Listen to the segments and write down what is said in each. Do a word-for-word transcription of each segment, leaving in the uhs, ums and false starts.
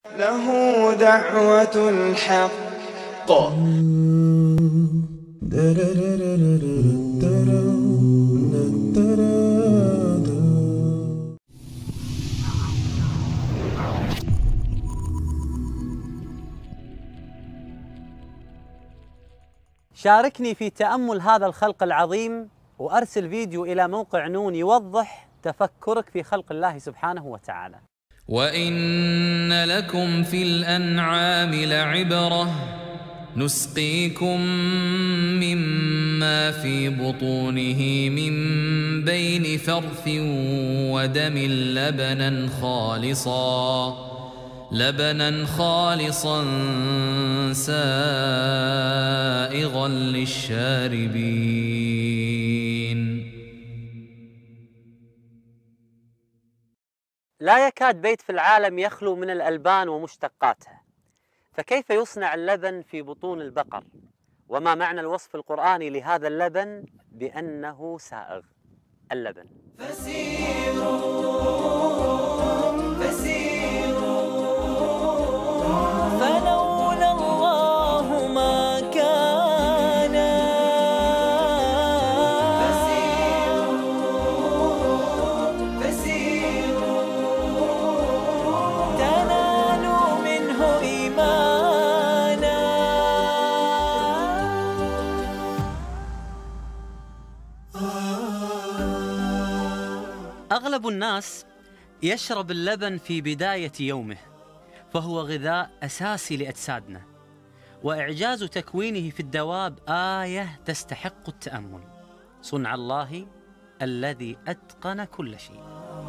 له دعوة الحق. شاركني في تأمل هذا الخلق العظيم وأرسل فيديو إلى موقع نون يوضح تفكرك في خلق الله سبحانه وتعالى. وإن لكم في الأنعام لعبرة نسقيكم مما في بطونه من بين فرث ودم لبنا خالصا لبنا خالصا سائغا للشاربين. لا يكاد بيت في العالم يخلو من الألبان ومشتقاتها، فكيف يصنع اللبن في بطون البقر؟ وما معنى الوصف القرآني لهذا اللبن بأنه سائغ؟ اللبن. فسيروا فسيروا فلولا الله ما كان. فسيروا فسيروا تنالوا منه إيمانا. أغلب الناس يشرب اللبن في بداية يومه، فهو غذاء أساسي لأجسادنا، وإعجاز تكوينه في الدواب آية تستحق التأمل. صنع الله الذي أتقن كل شيء.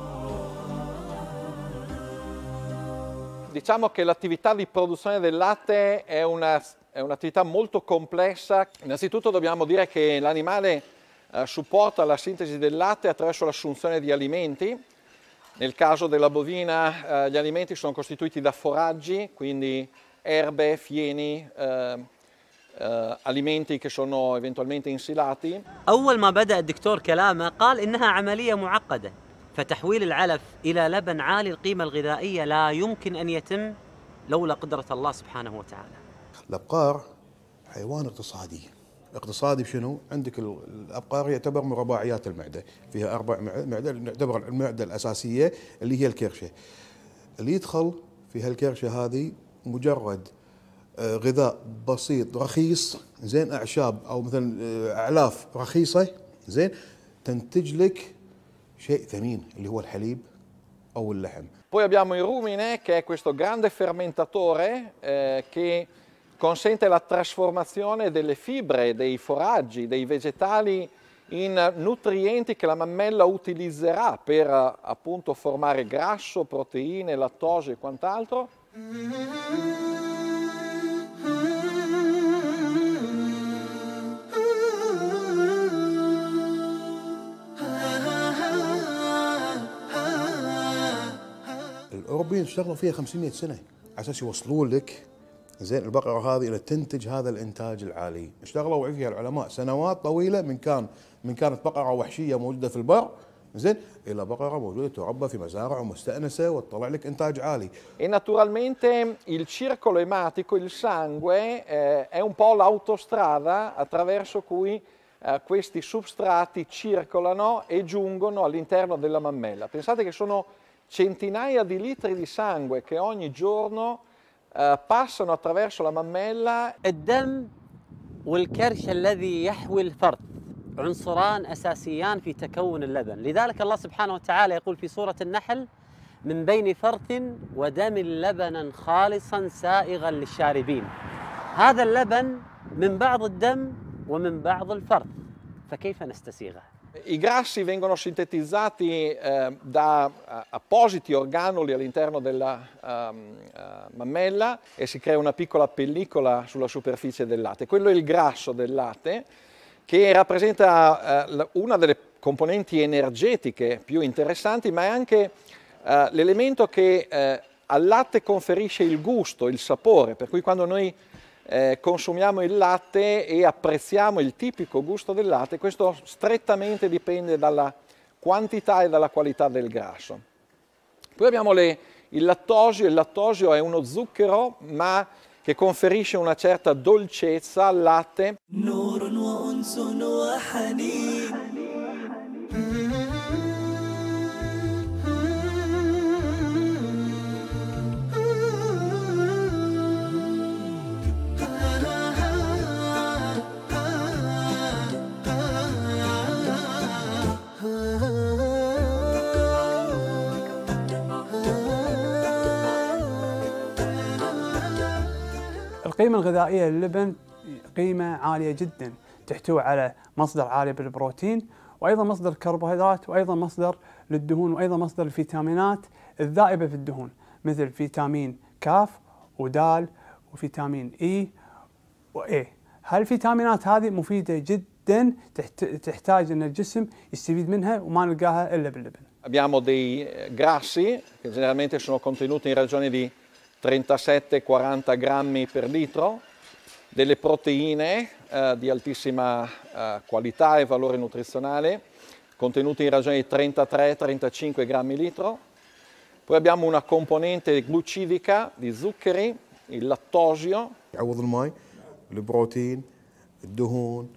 Diciamo che l'attività di produzione del latte è una, è un'attività molto complessa. Innanzitutto dobbiamo dire che l'animale eh, supporta la sintesi del latte attraverso l'assunzione di alimenti. Nel caso della bovina eh, gli alimenti sono costituiti da foraggi, quindi erbe, fieni, eh, eh, alimenti che sono eventualmente insilati. أول ما بدأ الدكتور كلامه قال إنها عملية معقدة، فتحويل العلف إلى لبن عالي القيمة الغذائية لا يمكن أن يتم لولا قدرة الله سبحانه وتعالى. الأبقار حيوان اقتصادي. اقتصادي بشنو؟ عندك الأبقار يعتبر من رباعيات المعدة، فيها أربع معدة، نعتبر المعدة الأساسية اللي هي الكرشة. اللي يدخل في هالكرشة هذه مجرد غذاء بسيط رخيص، زين، أعشاب أو مثلا أعلاف رخيصة، زين، تنتج لك شيء ثمين اللي هو الحليب أو اللحم. Poi abbiamo il rumine, che è questo grande fermentatore eh, che consente la trasformazione delle fibre, dei foraggi, dei vegetali in nutrienti che la mammella utilizzerà per appunto formare grasso, proteine, lattosio e quant'altro. الأوروبيين اشتغلوا فيها خمسمئة سنة على أساس يوصلون لك، زين، البقرة هذه إلى تنتج هذا الإنتاج العالي. اشتغلوا فيها العلماء سنوات طويلة، من كان من كانت بقرة وحشية موجودة في البر، زين، إلى بقرة موجودة تربى في مزارع ومستأنسة وتطلع لك إنتاج عالي. E naturalmente il circolo ematico, il sangue, eh, è un po' l'autostrada attraverso cui eh, questi substrati circolano e giungono all'interno della mammella. Pensate che sono centinaia di litri di sangue che ogni giorno uh, passano attraverso la mammella. الدم والكرش الذي يحوي الفرث عنصران أساسيان في تكون اللبن، لذلك الله سبحانه وتعالى يقول في سورة النحل: من بين فرث ودم لبنا خالصا سائغا للشاربين. هذا اللبن من بعض الدم ومن بعض الفرث، فكيف نستسيغه؟ I grassi vengono sintetizzati eh, da uh, appositi organoli all'interno della um, uh, mammella e si crea una piccola pellicola sulla superficie del latte. Quello è il grasso del latte, che rappresenta uh, una delle componenti energetiche più interessanti, ma è anche uh, l'elemento che uh, al latte conferisce il gusto, il sapore, per cui quando noi Eh, consumiamo il latte e apprezziamo il tipico gusto del latte, questo strettamente dipende dalla quantità e dalla qualità del grasso. Poi abbiamo le il lattosio. Il lattosio è uno zucchero ma che conferisce una certa dolcezza al latte. القيمة الغذائية للبن قيمة عالية جدا، تحتوي على مصدر عالي بالبروتين، وأيضا مصدر الكربوهيدرات، وأيضا مصدر للدهون، وأيضا مصدر الفيتامينات الذائبة في الدهون مثل فيتامين كاف ودال وفيتامين إي وإي. هالفيتامينات هذه مفيدة جدا، تحتاج أن الجسم يستفيد منها وما نلقاها إلا باللبن. Abbiamo dei grassi che generalmente sono contenuti in ragione di trentasette quaranta grammi per litro, delle proteine eh, di altissima eh, qualità e valore nutrizionale, contenuti in ragione di trentatré trentacinque grammi litro. Poi abbiamo una componente glucidica di zuccheri, il lattosio. يعوض الماء، البروتين، الدهون،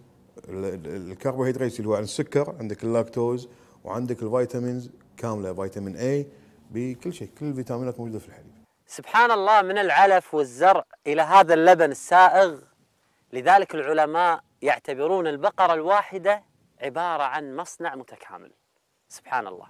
الكربوهيدرات اللي هو السكر، عندك اللاكتوز، وعندك الفيتامينز كامله، فيتامين اي بكل شيء، كل الفيتامينات موجوده في الحليب. سبحان الله، من العلف والزرع إلى هذا اللبن السائغ. لذلك العلماء يعتبرون البقرة الواحدة عبارة عن مصنع متكامل. سبحان الله.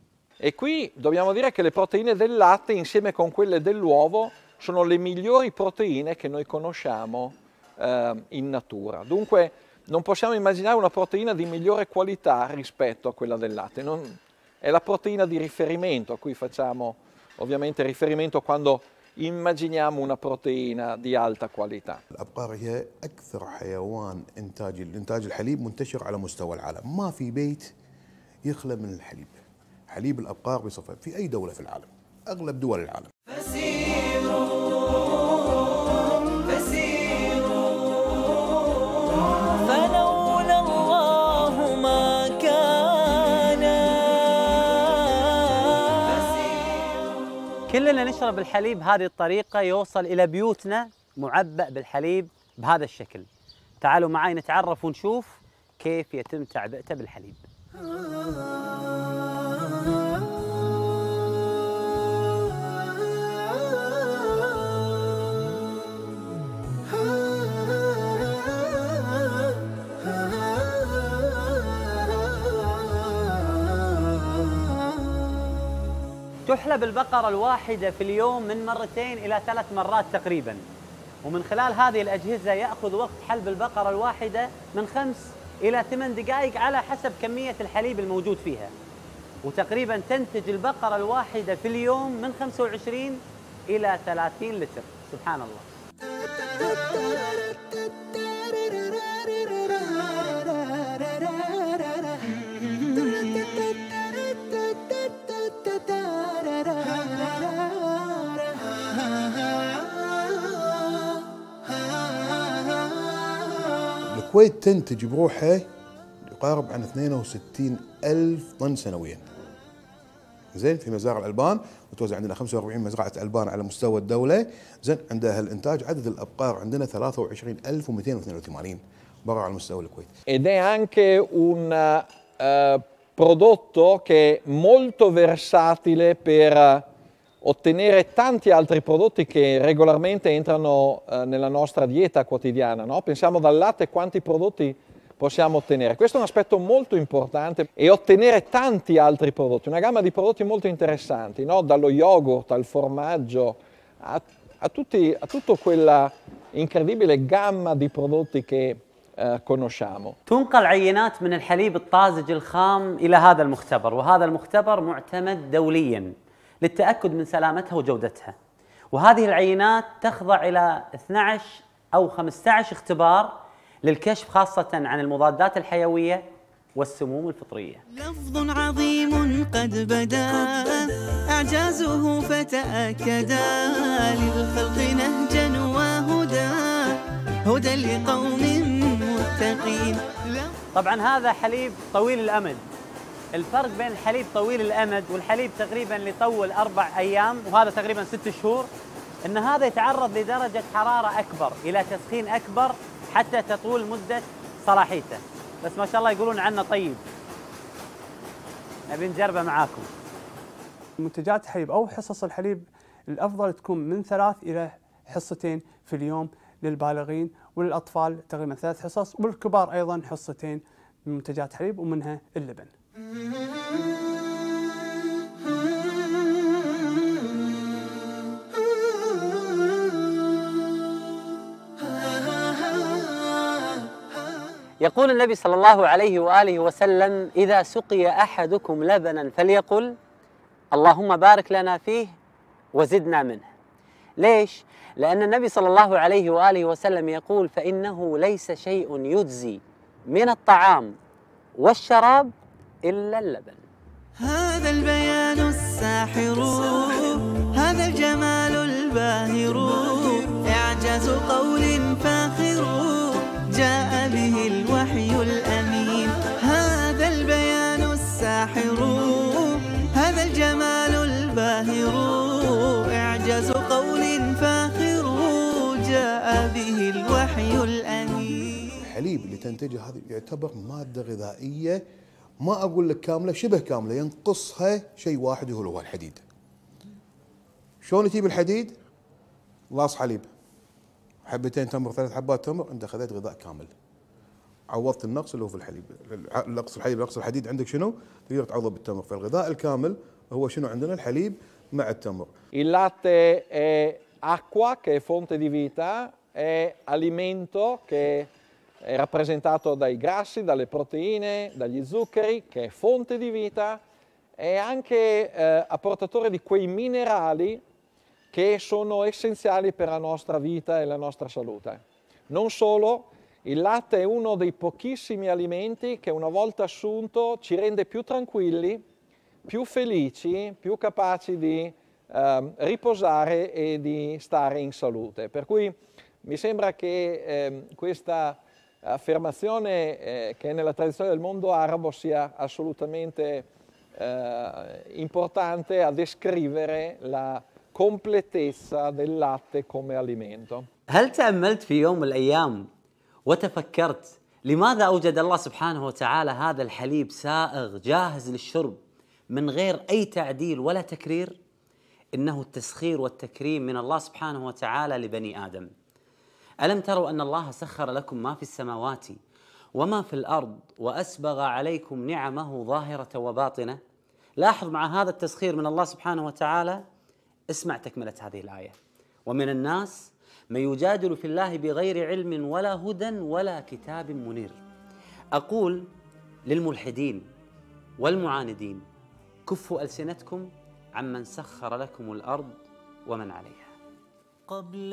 E qui dobbiamo dire che le proteine del latte insieme con quelle dell'uovo sono le migliori proteine che noi conosciamo eh, in natura. Dunque non possiamo immaginare una proteina di migliore qualità rispetto a quella del latte. Non, è la proteina di riferimento a cui facciamo ovviamente riferimento quando immaginiamo una proteina di alta qualità. الأبقار هي أكثر حيوان إنتاج إنتاج الحليب منتشر على مستوى العالم، ما في بيت يخلى من الحليب. حليب الأبقار بصفة في أي دولة في العالم، أغلب دول العالم. كلنا نشرب الحليب بهذه الطريقة، يوصل إلى بيوتنا معبأ بالحليب بهذا الشكل. تعالوا معي نتعرف ونشوف كيف يتم تعبئته بالحليب. تحلب البقرة الواحدة في اليوم من مرتين إلى ثلاث مرات تقريباً، ومن خلال هذه الأجهزة يأخذ وقت حلب البقرة الواحدة من خمس إلى ثمان دقائق على حسب كمية الحليب الموجود فيها، وتقريباً تنتج البقرة الواحدة في اليوم من خمسة وعشرين إلى ثلاثين لتر. سبحان الله. الكويت تنتج بروحها يقارب عن اثنين وستين ألف طن سنويا. زين، في مزارع الألبان وتوزع عندنا خمسة وأربعين مزرعة ألبان على مستوى الدولة. زين، عندها الإنتاج عدد الأبقار عندنا ثلاثة وعشرين ألف ومئتين واثنين وثمانين بقرة على مستوى الكويت. Ed è anche un uh, prodotto che è molto versatile per ottenere tanti altri prodotti che regolarmente entrano eh, nella nostra dieta quotidiana, no? Pensiamo dal latte quanti prodotti possiamo ottenere. Questo è un aspetto molto importante, e ottenere tanti altri prodotti, una gamma di prodotti molto interessanti, no? Dallo yogurt al formaggio a, a, tutti, a tutta quella incredibile gamma di prodotti che eh, conosciamo. تنقل عينات من الحليب الطازج الخام إلى هذا المختبر، وهذا المختبر معتمد دولياً للتأكد من سلامتها وجودتها، وهذه العينات تخضع إلى اثني عشر أو خمسة عشر اختبار للكشف خاصة عن المضادات الحيوية والسموم الفطرية. لفظ عظيم قد بدا إعجازه فتأكدا، للخلق نهجا وهدى، هدى لقوم متقين. طبعا هذا حليب طويل الأمد الفرق بين الحليب طويل الأمد والحليب تقريبا اللي يطول أربع أيام وهذا تقريبا ست شهور، أن هذا يتعرض لدرجة حرارة أكبر، إلى تسخين أكبر حتى تطول مدة صلاحيته. بس ما شاء الله يقولون عنه طيب، نبي نجربه معاكم. منتجات الحليب أو حصص الحليب الأفضل تكون من ثلاث إلى حصتين في اليوم للبالغين، وللأطفال تقريبا ثلاث حصص، والكبار أيضا حصتين من منتجات الحليب ومنها اللبن. يقول النبي صلى الله عليه وآله وسلم: إذا سقي أحدكم لبنا فليقل اللهم بارك لنا فيه وزدنا منه. ليش؟ لأن النبي صلى الله عليه وآله وسلم يقول: فإنه ليس شيء يجزي من الطعام والشراب إلا اللبن. هذا البيان الساحر، هذا الجمال الباهر، إعجاز قول فاخر جاء به الوحي الأمين. هذا البيان الساحر، هذا الجمال الباهر، إعجاز قول فاخر جاء به الوحي الأمين. الحليب اللي تنتجه هذا يعتبر مادة غذائية، ما أقول لك كاملة، شبه كاملة، ينقصها شيء واحد وهو الحديد. شلون تجيب الحديد؟ لاص حليب، حبتين تمر، ثلاث حبات تمر، انت اخذت غذاء كامل. عوضت النقص اللي هو في الحليب، نقص الحليب نقص الحديد عندك شنو؟ تقدر تعوضه بالتمر، فالغذاء الكامل هو شنو عندنا؟ الحليب مع التمر. Il latte è acqua che è fonte di vita, è alimento che è rappresentato dai grassi, dalle proteine, dagli zuccheri, che è fonte di vita, è anche eh, apportatore di quei minerali che sono essenziali per la nostra vita e la nostra salute. Non solo, il latte è uno dei pochissimi alimenti che una volta assunto ci rende più tranquilli, più felici, più capaci di eh, riposare e di stare in salute. Per cui mi sembra che eh, questa affermazione eh, che è nella tradizione del mondo arabo sia assolutamente eh, importante a descrivere la completezza del latte come alimento. هل تأملت في يوم من الأيام وتفكرت لماذا أوجد الله سبحانه وتعالى هذا الحليب سائغ جاهز للشرب من غير أي تعديل ولا تكرير؟ إنه التسخير والتكريم من الله سبحانه وتعالى لبني آدم. ألم تروا أن الله سخر لكم ما في السماوات وما في الأرض وأسبغ عليكم نعمه ظاهرة وباطنة؟ لاحظ مع هذا التسخير من الله سبحانه وتعالى، اسمع تكملة هذه الآية: ومن الناس من يجادل في الله بغير علم ولا هدى ولا كتاب منير. أقول للملحدين والمعاندين: كفوا ألسنتكم عمن سخر لكم الأرض ومن عليها. قبل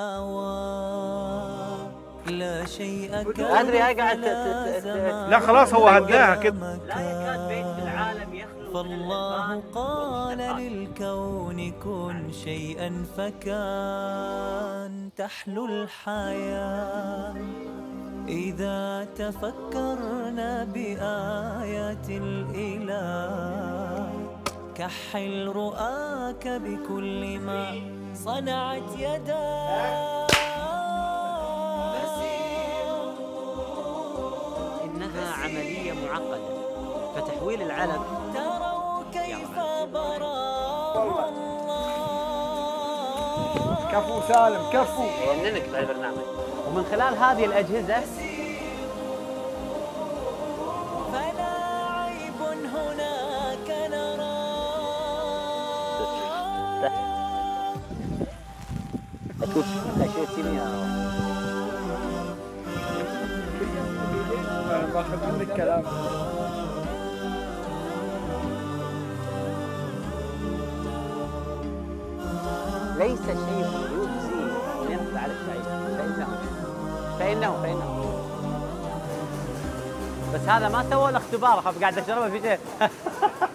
الأوان لا شيء أدري أقعد لا خلاص هو هداها كده. لا يكاد بيت في العالم يخلو. فالله قال للكون كن شيئا فكان تحلو الحياة إذا تفكرنا بآيات الإله. كحل رؤاك بكل ما صنعت يداك. إنها عملية معقدة، فتحويل العلب تروا كيف برا كفو سالم كفو يجننك بهالبرنامج. ومن خلال هذه الأجهزة فلا عيب هناك نرى. أشوف أشوف سيميا. أنا باخذ منك كلام. ليس شيء يجزي أن ينفع على الشيء، فإنه فإنه فإنه بس هذا ما سوى الاختبار، خف قاعد أشربه في شيء.